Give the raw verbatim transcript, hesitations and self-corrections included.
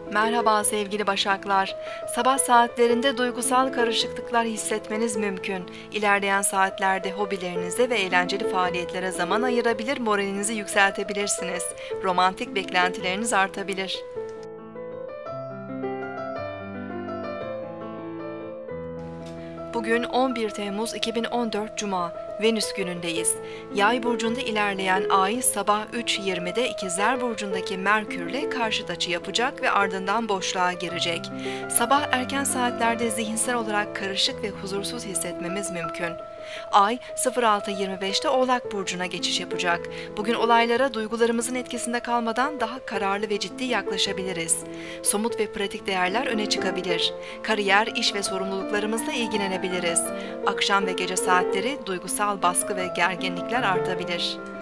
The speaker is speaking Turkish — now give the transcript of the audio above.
Merhaba sevgili Başaklar. Sabah saatlerinde duygusal karışıklıklar hissetmeniz mümkün. İlerleyen saatlerde hobilerinize ve eğlenceli faaliyetlere zaman ayırabilir, moralinizi yükseltebilirsiniz. Romantik beklentileriniz artabilir. Bugün on bir Temmuz iki bin on dört Cuma, Venüs günündeyiz. Yay burcunda ilerleyen Ay sabah üç yirmide İkizler burcundaki Merkürle karşıt açı yapacak ve ardından boşluğa girecek. Sabah erken saatlerde zihinsel olarak karışık ve huzursuz hissetmemiz mümkün. Ay sıfır altı yirmi beşte Oğlak burcuna geçiş yapacak. Bugün olaylara duygularımızın etkisinde kalmadan daha kararlı ve ciddi yaklaşabiliriz. Somut ve pratik değerler öne çıkabilir. Kariyer, iş ve sorumluluklarımızla ilgilenebiliriz. Akşam ve gece saatleri duygusal baskı ve gerginlikler artabilir.